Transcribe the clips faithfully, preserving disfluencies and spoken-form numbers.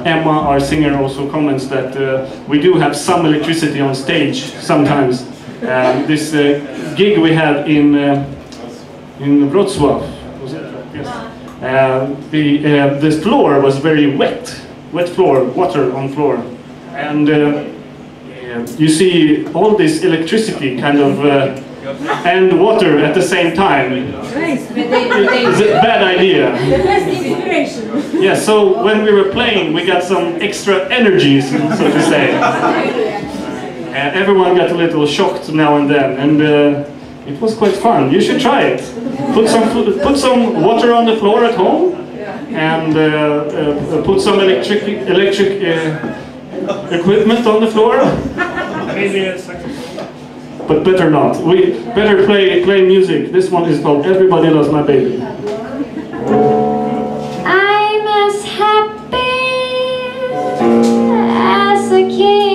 Emma, our singer, also comments that uh, we do have some electricity on stage sometimes. Um, this uh, gig we had in uh, in Wrocław, was it? Yes. Uh, the uh, the floor was very wet, wet floor, water on floor, and uh, you see all this electricity kind of uh, and water at the same time. It's a bad idea. Yeah, so when we were playing, we got some extra energies, so to say. And everyone got a little shocked now and then, and uh, it was quite fun. You should try it. Put some put some water on the floor at home, and uh, uh, put some electric electric uh, equipment on the floor. Maybe a saxophone. But better not. We better play play music. This one is called "Everybody Loves My Baby." I'm as happy as a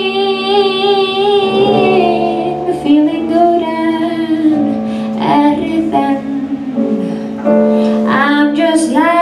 king, feeling good and everything. I'm just like